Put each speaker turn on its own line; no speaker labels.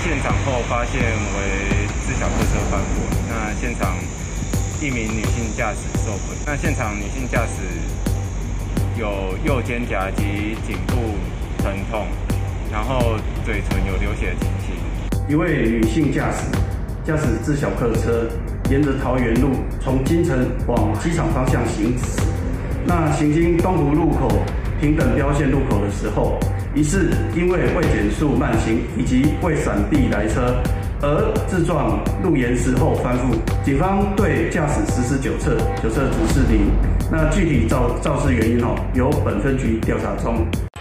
现场后发现为自小客车翻覆，那现场一名女性驾驶受困。那现场女性驾驶有右肩胛及颈部疼痛，然后嘴唇有流血的情形。
一位女性驾驶自小客车沿着桃园路从金城往机场方向行驶。那行经东湖路口平等标线路口的时候，疑似因为未减速慢行以及未闪避来车而自撞路沿石后翻覆。警方对驾驶实施酒测，酒测指示0。那具体肇事原因由本分局调查中。